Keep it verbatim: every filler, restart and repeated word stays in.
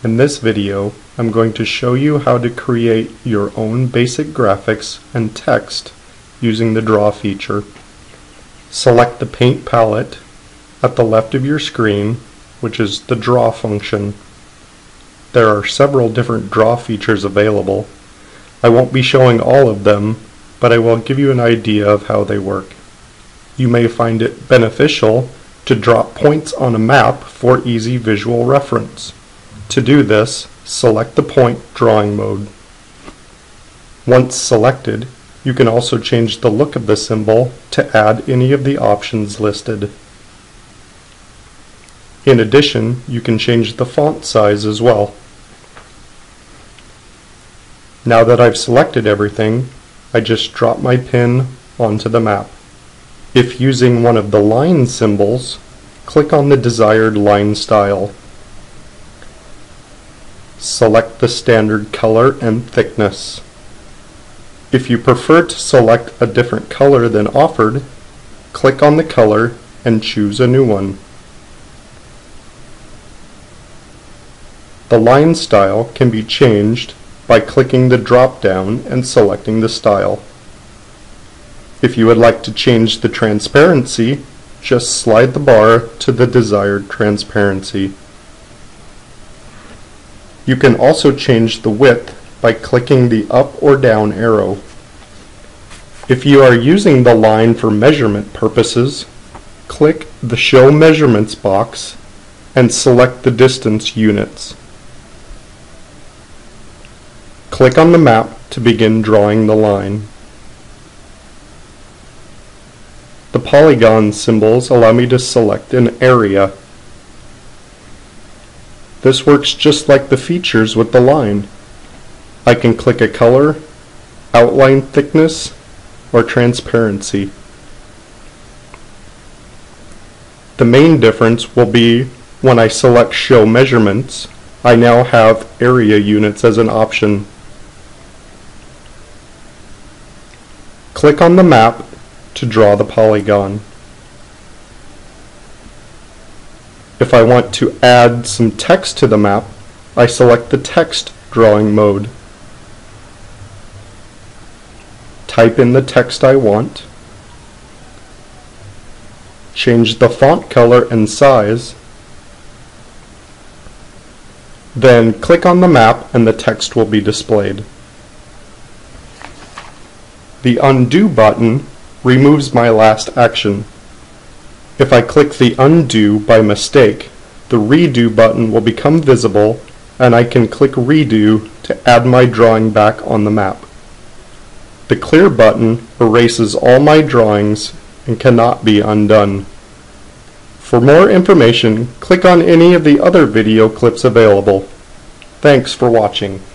In this video, I'm going to show you how to create your own basic graphics and text using the Draw feature. Select the Paint palette at the left of your screen, which is the Draw function. There are several different Draw features available. I won't be showing all of them, but I will give you an idea of how they work. You may find it beneficial to drop points on a map for easy visual reference. To do this, select the point drawing mode. Once selected, you can also change the look of the symbol to add any of the options listed. In addition, you can change the font size as well. Now that I've selected everything, I just drop my pen onto the map. If using one of the line symbols, click on the desired line style. Select the standard color and thickness. If you prefer to select a different color than offered, click on the color and choose a new one. The line style can be changed by clicking the drop-down and selecting the style. If you would like to change the transparency, just slide the bar to the desired transparency. You can also change the width by clicking the up or down arrow. If you are using the line for measurement purposes, click the Show Measurements box and select the distance units. Click on the map to begin drawing the line. The polygon symbols allow me to select an area. This works just like the features with the line. I can click a color, outline thickness, or transparency. The main difference will be when I select Show Measurements, I now have area units as an option. Click on the map to draw the polygon. If I want to add some text to the map, I select the text drawing mode. Type in the text I want. Change the font color and size. Then click on the map and the text will be displayed. The Undo button removes my last action. If I click the Undo by mistake, the Redo button will become visible and I can click Redo to add my drawing back on the map. The Clear button erases all my drawings and cannot be undone. For more information, click on any of the other video clips available. Thanks for watching.